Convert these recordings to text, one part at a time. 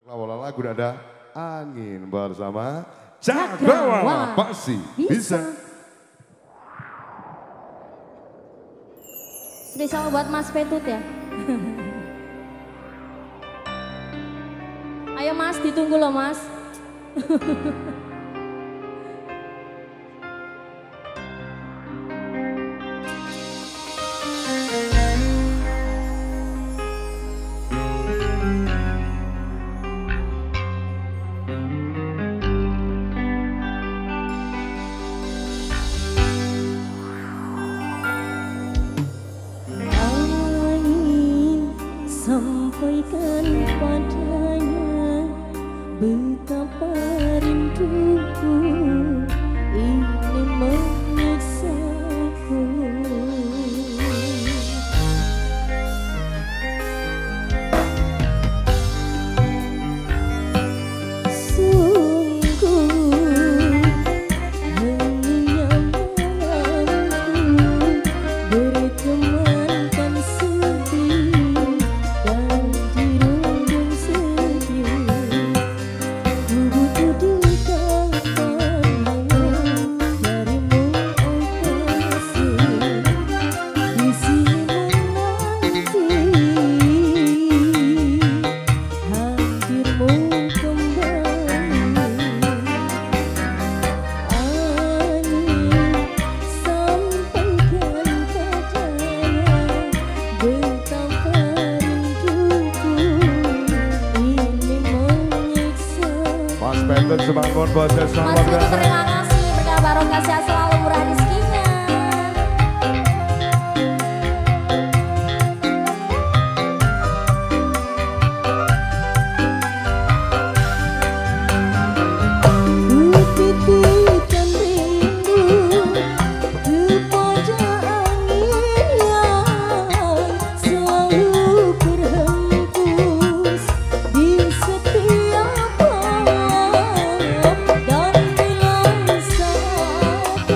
Lawala lagu nada angin bersama Cakrawala pasti bisa. Spesial buat Mas Petut ya. Ayo Mas, ditunggu loh Mas. Sampaikan padanya betapa rinduku ini menyiksaku. Sungguh henginya malamku bertemankan sedih. Petut semangat buat saya selamat Mas Petut terima kasih, berkah barokah sehat selalu murah rezekinya. Titipkan rindu kepada angin yang selalu berhembus di setiap malam dan bilang satu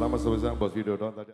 Nama sebesar Bos Widodo tadi.